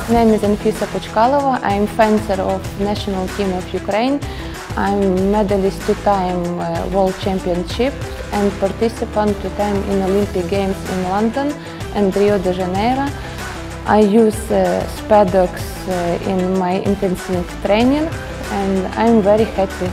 My name is Anfisa Puchkalova. I'm fencer of national team of Ukraine. I'm medalist two-time World Championship and participant two-time in Olympic Games in London and Rio de Janeiro. I use Spadox in my intensive training and I'm very happy.